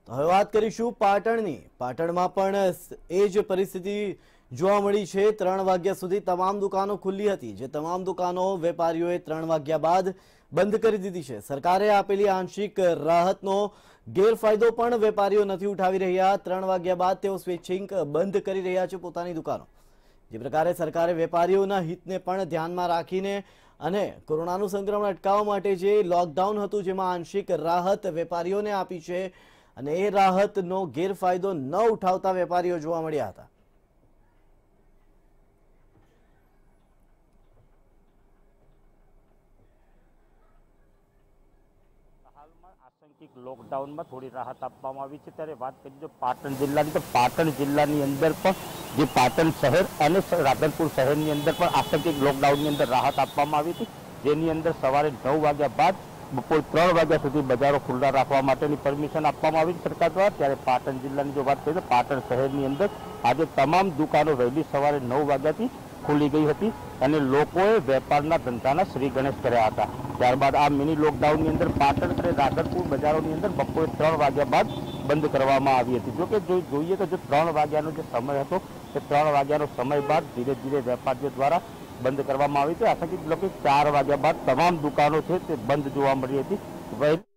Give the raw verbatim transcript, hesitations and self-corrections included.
તો હવે વાત કરીશું પાટણની. પાટણમાં પણ એ જ પરિસ્થિતિ જોવા મળી છે. ત્રણ વાગ્યા સુધી તમામ દુકાનો ખુલ્લી હતી, જે તમામ દુકાનો વેપારીઓએ ત્રણ વાગ્યા બાદ બંધ કરી દીધી છે. સરકારે આપેલી આંશિક રાહતનો ગેરફાયદો પણ વેપારીઓ નથી ઉઠાવી રહ્યા. ત્રણ વાગ્યા બાદ તેઓ સ્વૈચ્છિક બંધ કરી રહ્યા છે પોતાની દુકાનો. જે પ્રકારે સરકારે વેપારીઓના હિતને પણ ધ્યાનમાં રાખીને અને કોરોનાનું સંક્રમણ અટકાવવા માટે જે લોકડાઉન હતું, જેમાં આંશિક રાહત વેપારીઓને આપી છે, અને એ રાહતનો ગેરફાયદો ન ઉઠાવતા વેપારીઓ જોવા મળ્યા હતા. હાલમાં આંશિક લોકડાઉનમાં થોડી રાહત આપવામાં આવી છે. ત્યારે વાત કરીએ જો પાટણ જિલ્લાની, તો પાટણ જિલ્લાની અંદર પણ જે પાટણ શહેર અને રાધનપુર શહેરની અંદર પણ આંશિક લોકડાઉનની અંદર રાહત આપવામાં આવી હતી, જેની અંદર સવારે નવ વાગ્યા બાદ બપોર ત્રણ વાગ્યા સુધી બજારો ખુલ્લા રાખવા માટેની પરમિશન આપવામાં આવી સરકાર દ્વારા. ત્યારે પાટણ જિલ્લાની જો વાત કરીએ તો પાટણ શહેરની અંદર આજે તમામ દુકાનો વહેલી સવારે નવ વાગ્યાથી ખુલી ગઈ હતી અને લોકોએ વેપારના ધંધાના શ્રી ગણેશ કર્યા હતા. ત્યારબાદ આ મિની લોકડાઉનની અંદર પાટણ અને રાધનપુર બજારોની અંદર બપોરે ત્રણ વાગ્યા બાદ બંધ કરવામાં આવી હતી. જોકે જો જોઈએ તો જો ત્રણ વાગ્યાનો જે સમય હતો, તે ત્રણ વાગ્યાનો સમય બાદ ધીરે ધીરે વેપારીઓ દ્વારા બંધ કરવામાં આવી હતી. આશા લોકો ચાર વાગ્યા બાદ તમામ દુકાનો છે તે બંધ જોવા મળી હતી.